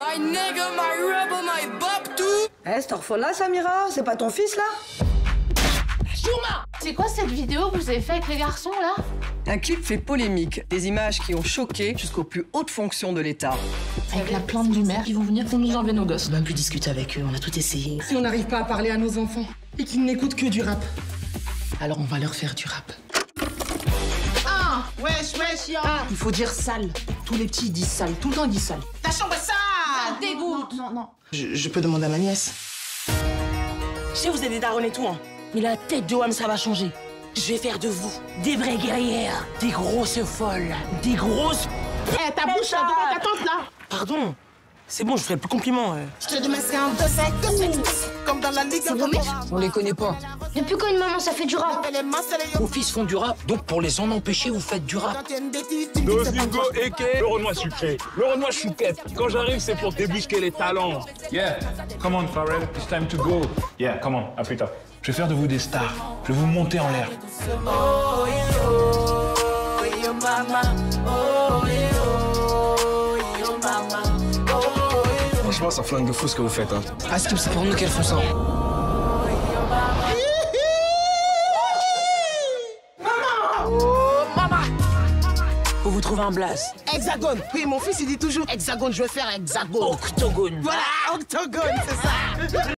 My nigga, my rebel, my bop tout. Eh, cet orphelin, Samira, c'est pas ton fils, là? C'est quoi cette vidéo que vous avez fait avec les garçons, là? Un clip fait polémique, des images qui ont choqué jusqu'aux plus hautes fonctions de l'État. Avec la plainte du maire, ils vont venir pour nous enlever nos gosses. On a même pu discuter avec eux, on a tout essayé. Si on n'arrive pas à parler à nos enfants et qu'ils n'écoutent que du rap, alors on va leur faire du rap. Ah! Wesh, yo! Il faut dire sale. Tous les petits disent sale, tout le temps ils disent sale. Ta chambre est sale! Ça dégoûte! Non. Je peux demander à ma nièce? Je sais, vous avez des darons et tout, hein. Mais la tête de WAM, ça va changer. Je vais faire de vous des vraies guerrières, des grosses folles, des grosses... Eh, ta bouche, là, devant ta tante, là! Pardon. C'est bon, je ferai plus de compliments. Je te demande c'est un 2-5, comme dans la ligue. On les connaît pas. Depuis quand une maman ça fait du rap? Vos fils font du rap, donc pour les en empêcher, vous faites du rap. Domingo Eke, le Renoir sucré, le Renoir chouquette. Quand j'arrive, c'est pour débusquer les talents. Yeah, come on Pharrell, it's time to go. Yeah, come on, à plus tard. Je vais faire de vous des stars. Je vais vous monter en l'air. Franchement, ça flingue de fou ce que vous faites, hein. Ah, c'est pour nous qu'elles font ça. Faut vous trouver un blaze. Hexagone. Oui, mon fils il dit toujours hexagone, je vais faire hexagone. Octogone. Voilà, octogone, c'est ça.